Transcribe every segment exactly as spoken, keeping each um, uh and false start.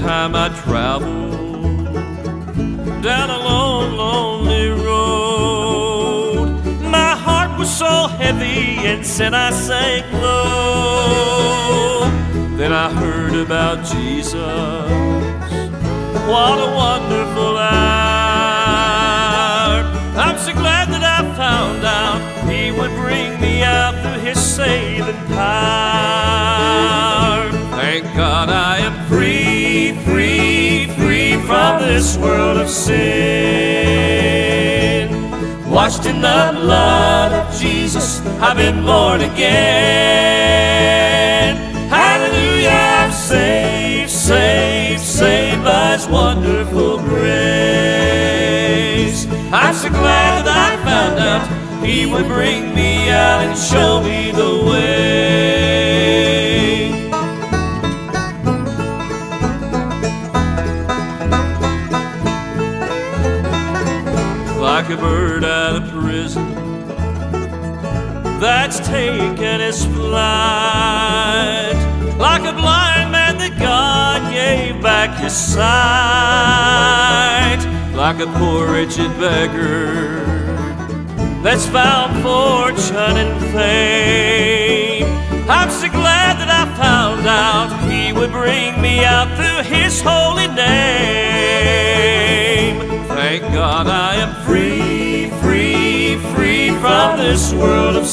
time I traveled down a long, lonely road. My heart was so heavy and sin I sank low. Then I heard about Jesus. What a wonderful hour. I'm so glad that I found out He would bring me out through His saving power. Thank God I am free, free, free from this world of sin. Washed in the blood of Jesus, I've been born again. Hallelujah, I'm saved, saved, saved by His wonderful grace. I'm so glad that I found out He would bring me out and show me the way. Like a bird out of prison that's taken its flight, like a blind man that God gave back his sight, like a poor wretched beggar that's found fortune and fame. I'm so glad that I found out He would bring me out through His holy name. Thank God I am free, free, free from this world of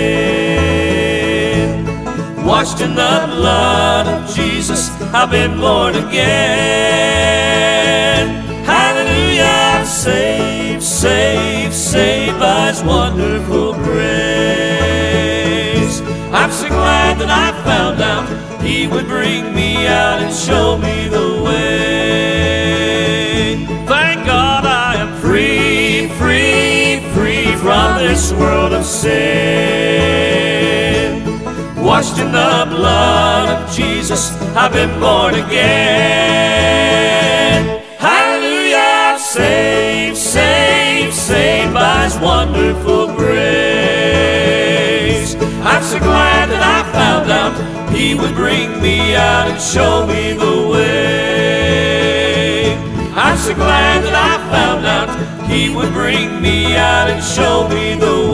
sin. Washed in the blood of Jesus, I've been born again. Hallelujah, I'm saved, saved, saved by His wonderful grace. I'm so glad that I found out He would bring me out and show me the way. Thank God I am free, free, free from this world of sin. Washed in the blood of Jesus, I've been born again. Hallelujah, I'm saved, saved, saved by His wonderful grace. I'm so glad that I found out He would bring me out and show me the way. I'm so glad that I found out He would bring me out and show me the way.